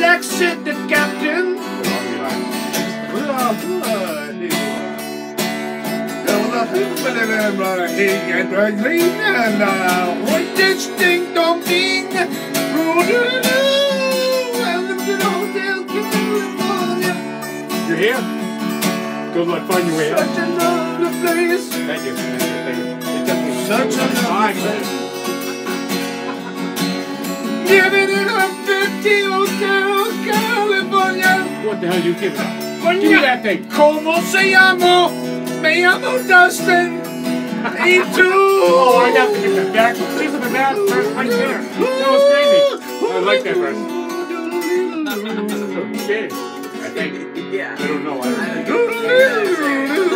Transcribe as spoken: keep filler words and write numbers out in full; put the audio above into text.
exit the captain. Ding dong ding. You're here? Good luck finding your way out. Such another place. Thank you. Thank you. Thank you. It took me such a time. Giving it up fifty Hotel California. What the hell are you giving up? Give me that thing. Como se llamo? Me llamo Dustin. E two. Oh, I got to get the back. Please look at that first right there. That was crazy. I like that verse. Okay. I think. Yeah. I don't know. I don't know.